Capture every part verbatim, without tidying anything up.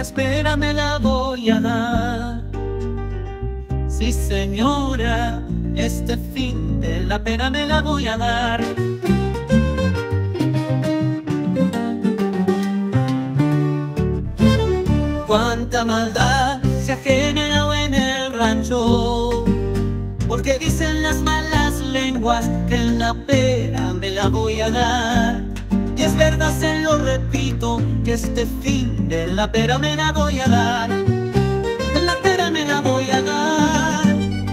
espera me la voy a dar. Sí, señora, este fin de la pena me la voy a dar. Cuánta maldad se ha generado en el rancho, porque dicen las malas lenguas que en la pena me la voy a dar. Y es verdad, se lo repito, que este fin de la pera me la voy a dar. De la pera me la voy a dar.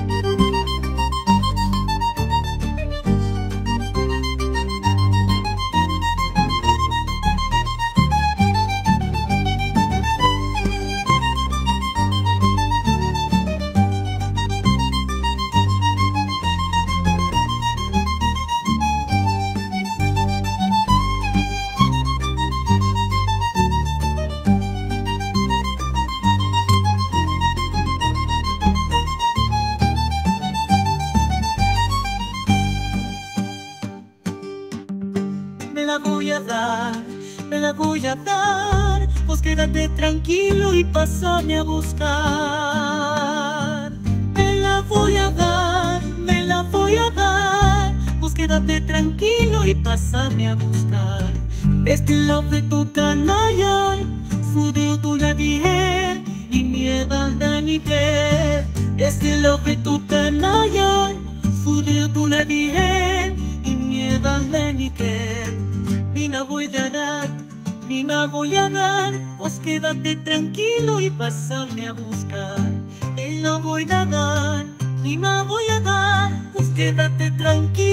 Me la voy a dar, me la voy a dar. Vos quédate tranquilo y pásame a buscar. Me la voy a dar, me la voy a dar. Vos quédate tranquilo y pásame a buscar. Estilo de tu canalla, sudio tu la dije y miedo de mi piel. Estilo de tu canalla, sudio tu la dije y miedo de mi piel. Ni me voy a dar, ni me voy a dar. Vos quédate tranquilo y pásame a buscar. Ni me voy a dar, ni me voy a dar. Vos quédate tranquilo.